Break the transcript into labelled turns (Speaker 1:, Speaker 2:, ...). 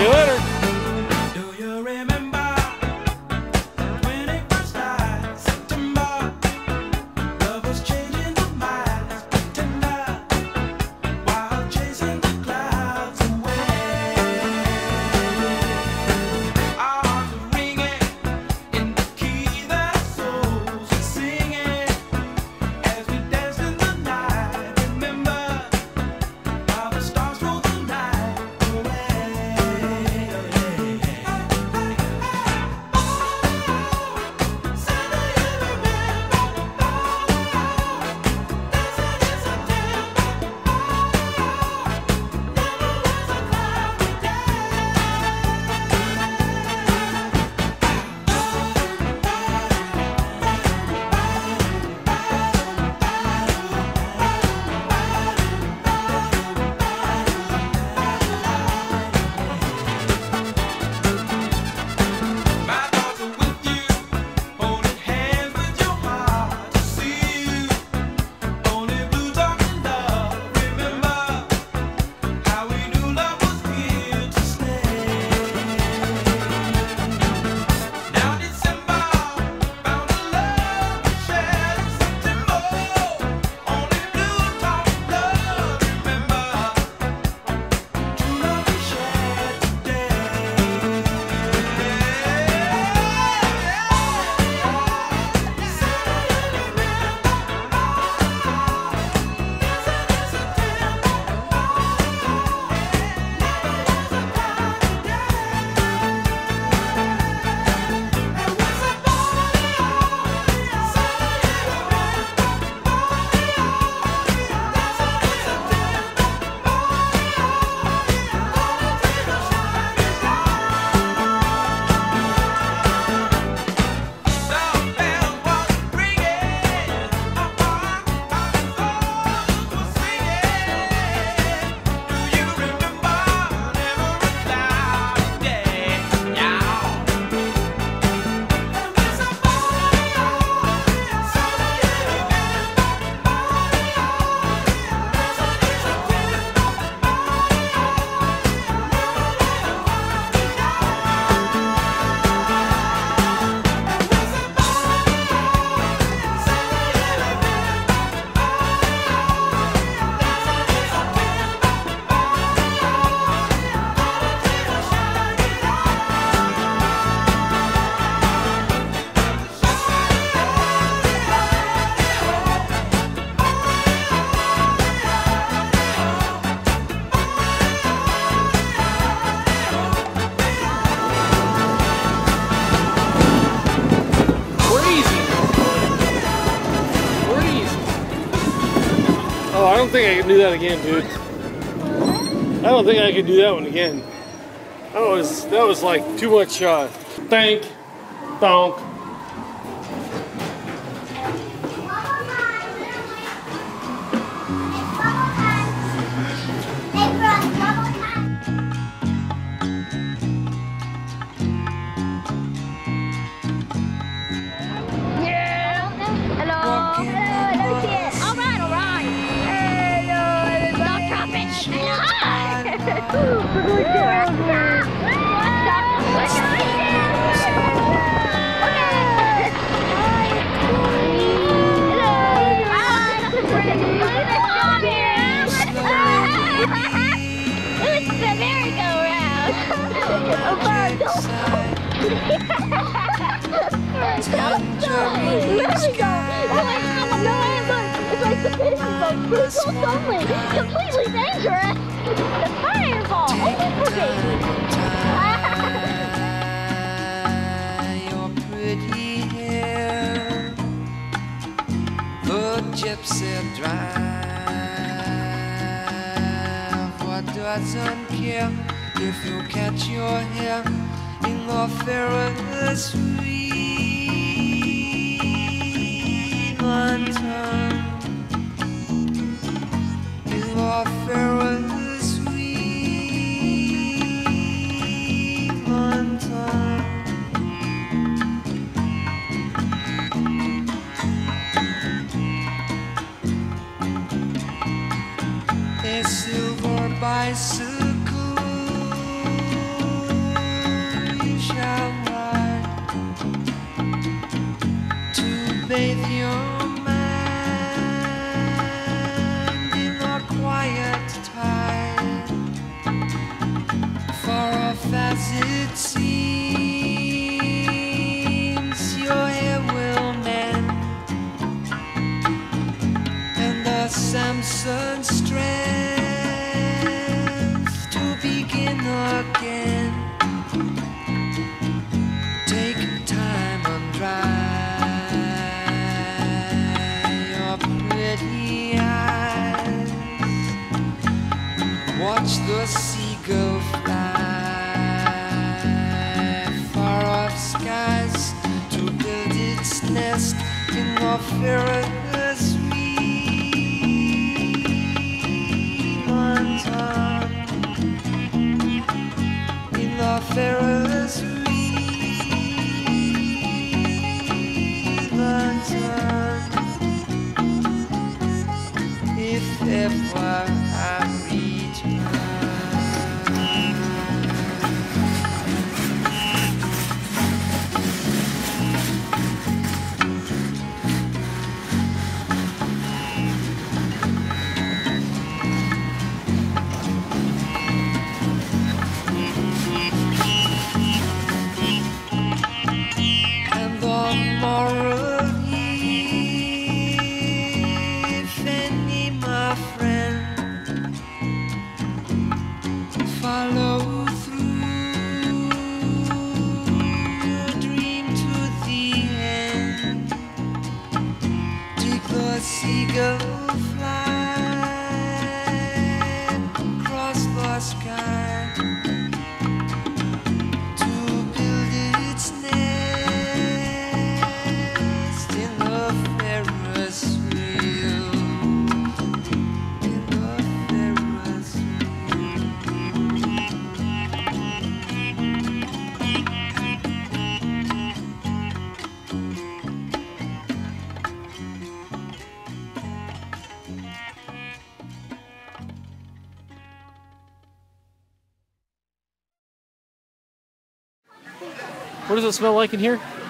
Speaker 1: See you later. Oh, I don't think I can do that again, dude. I don't think I can do that one again. That was like too much thank, donk.
Speaker 2: Completely dangerous. The fireball. Only for babies.
Speaker 3: Your pretty hair, the gypsy drive. What doesn't care if you catch your hair in the Ferris sweet lantern? Ferris sweet lantern. A silver bicycle bathe your mind in a quiet tide. Far off as it seems, your hair will mend, and the Samson strength to begin again. Take time and dry your pretty eyes. Watch the seagull fly far off skies to build its nest in the Ferris lantern. In the Ferris lantern. If ever I return. And the moral, if any, my friend, follow through your dream to the end. Take the seagull flight across the sky to build its nest in the Ferris wheel. In the Ferris
Speaker 1: What does it smell like in here?